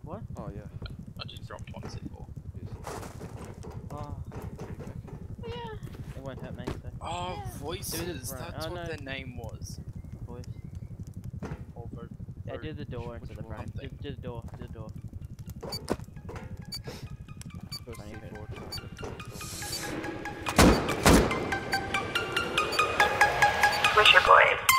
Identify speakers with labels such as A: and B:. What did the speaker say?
A: What?
B: Oh yeah.
C: I just dropped one C4.
A: Oh. Yeah. It won't hurt me, so.
C: Oh,
A: Yeah.
C: voices. That's
A: oh,
C: what
A: no.
C: their name was.
A: Voice.
C: Or vote.
A: Yeah, do the door
B: which
A: instead of the
B: one?
A: frame. Do the door. Do the door.
B: First
A: Funny bit.
B: C4 charger.
D: Push your boys.